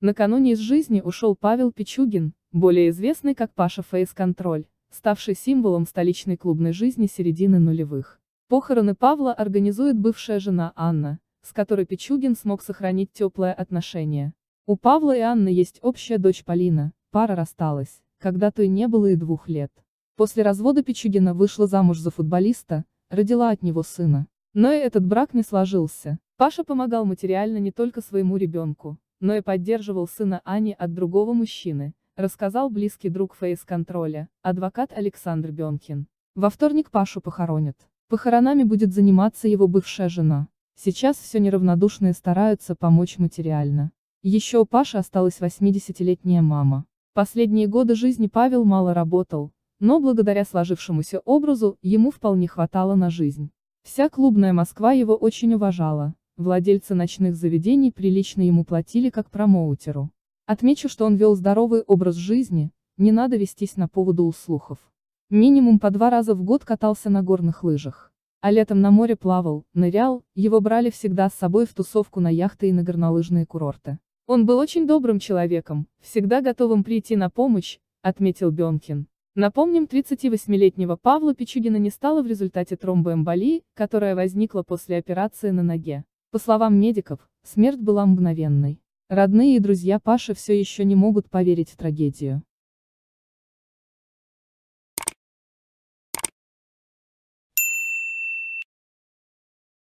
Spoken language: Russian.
Накануне из жизни ушел Павел Пичугин, более известный как Паша Фейс-контроль, ставший символом столичной клубной жизни середины нулевых. Похороны Павла организует бывшая жена Анна, с которой Пичугин смог сохранить теплое отношение. У Павла и Анны есть общая дочь Полина, пара рассталась, когда той не было и 2 лет. После развода Пичугина вышла замуж за футболиста, родила от него сына. Но и этот брак не сложился. Паша помогал материально не только своему ребенку, но и поддерживал сына Ани от другого мужчины, рассказал близкий друг Фейс-контроля, адвокат Александр Бенкин. Во вторник Пашу похоронят. Похоронами будет заниматься его бывшая жена. Сейчас все неравнодушные стараются помочь материально. Еще у Паши осталась 80-летняя мама. Последние годы жизни Павел мало работал, но благодаря сложившемуся образу, ему вполне хватало на жизнь. Вся клубная Москва его очень уважала, владельцы ночных заведений прилично ему платили как промоутеру. Отмечу, что он вел здоровый образ жизни, не надо вестись на поводу у слухов. Минимум по 2 раза в год катался на горных лыжах. А летом на море плавал, нырял, его брали всегда с собой в тусовку на яхты и на горнолыжные курорты. Он был очень добрым человеком, всегда готовым прийти на помощь, отметил Бенкин. Напомним, 38-летнего Павла Пичугина не стало в результате тромбоэмболии, которая возникла после операции на ноге. По словам медиков, смерть была мгновенной. Родные и друзья Паши все еще не могут поверить в трагедию.